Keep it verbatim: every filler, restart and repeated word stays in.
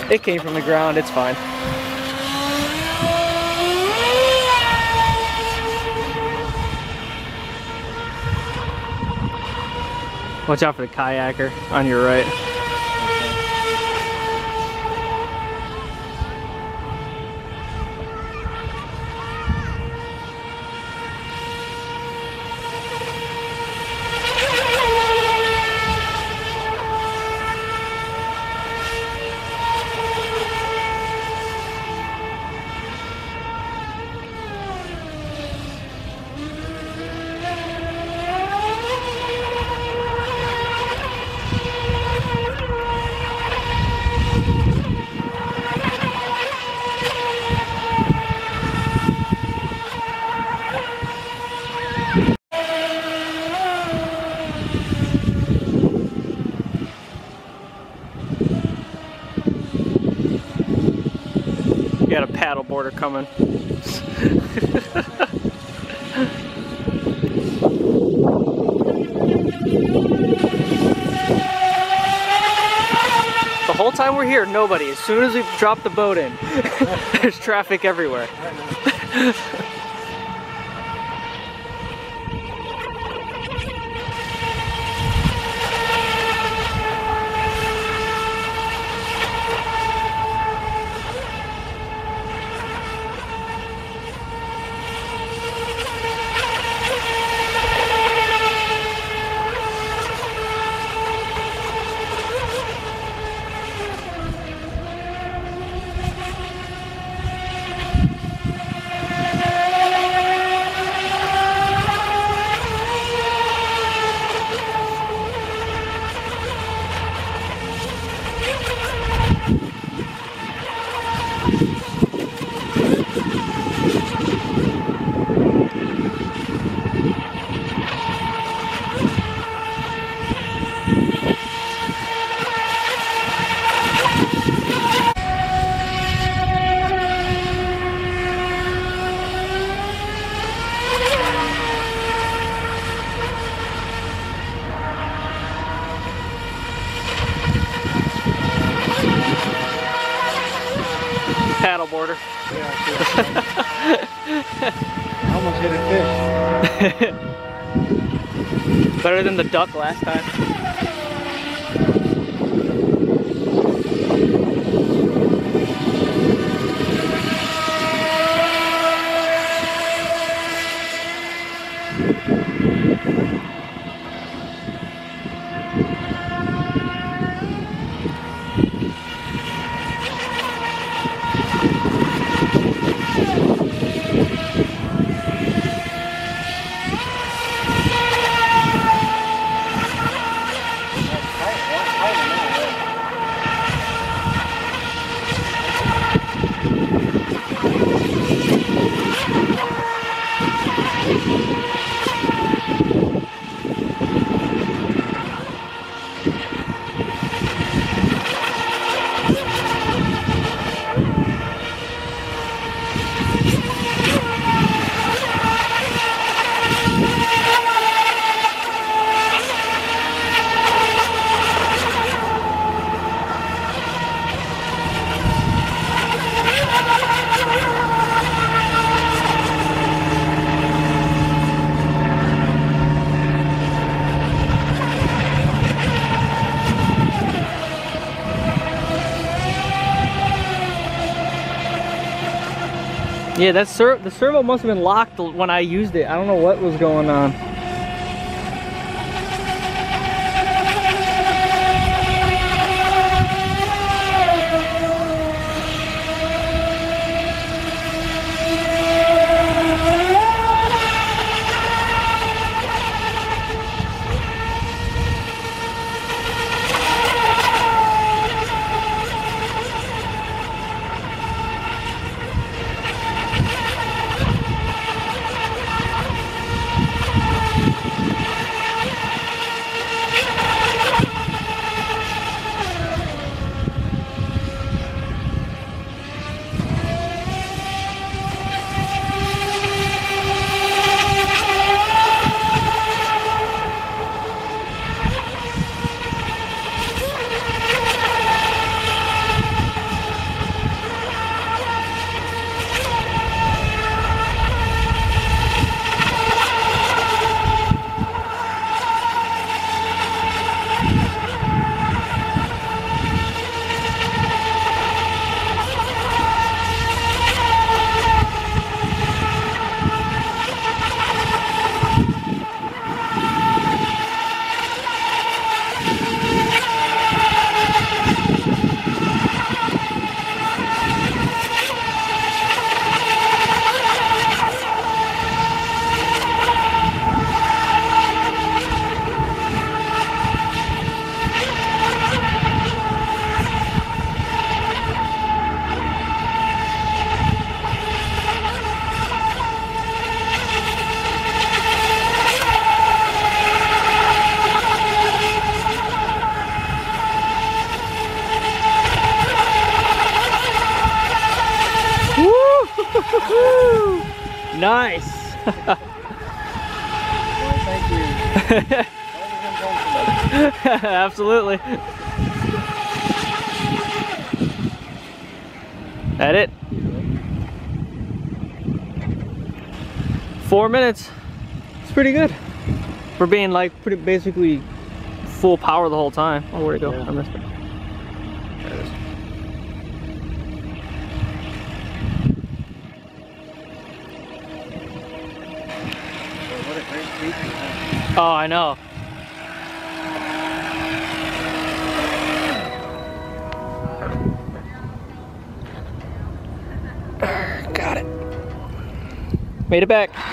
It came from the ground, it's fine. Watch out for the kayaker on your right. You got a paddle boarder coming. The whole time we're here, nobody. As soon as we drop the boat in, there's traffic everywhere. Paddleboarder. Yeah, I almost hit a fish. Better than the duck last time. Yeah, that ser the servo must have been locked when I used it. I don't know what was going on. Nice. Thank you. Absolutely. That it? Four minutes. It's pretty good. For being like pretty basically full power the whole time. Oh, where'd it go? Yeah. I missed it. There it is. What a great feature, huh? Oh, I know. Got it. Made it back.